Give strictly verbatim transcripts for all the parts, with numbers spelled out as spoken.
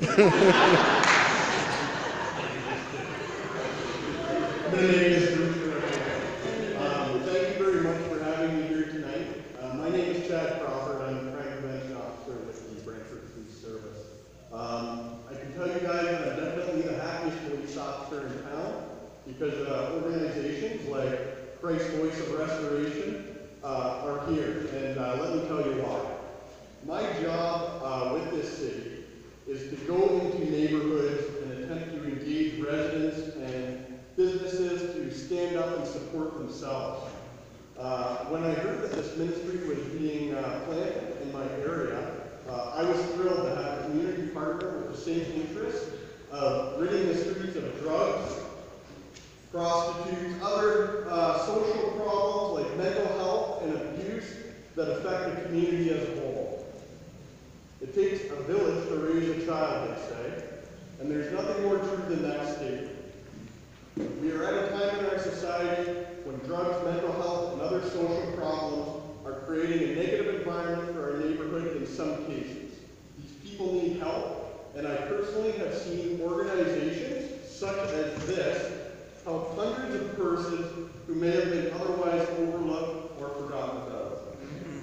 Um, thank you very much for having me here tonight. Uh, my name is Chad Crawford. I'm the crime prevention officer with the Brantford Police Service. Um, I can tell you guys that I'm definitely the happiest police officer in town because uh, organizations like Christ's Voice of Restoration uh, are here, and uh, let me tell you why. My job uh, with this city is to go into neighborhoods and attempt to engage residents and businesses to stand up and support themselves. Uh, when I heard that this ministry was being uh, planted in my area, uh, I was thrilled to have a community partner with the same interest of ridding the streets of drugs, prostitutes, other uh, social problems like mental health and abuse that affect the community as a whole. It takes a village to raise a child, they say, and there's nothing more true than that statement. We are at a time in our society when drugs, mental health, and other social problems are creating a negative environment for our neighborhood in some cases. These people need help, and I personally have seen organizations such as this help hundreds of persons who may have been otherwise overlooked or forgotten about.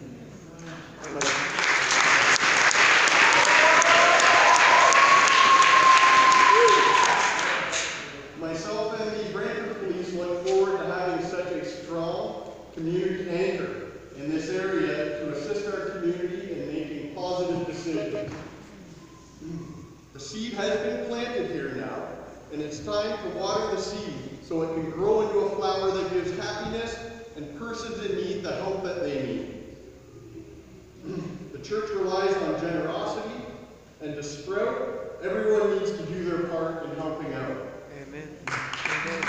Myself and the Brantford Police look forward to having such a strong community anchor in this area to assist our community in making positive decisions. The seed has been planted here now, and it's time to water the seed so it can grow into a flower that gives happiness and persons in need the help that they need. The church relies on generosity, and to sprout, everyone needs to do their part in helping out. Amen. Amen.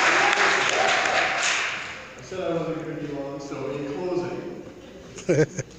I said I wasn't going to be long, so in closing,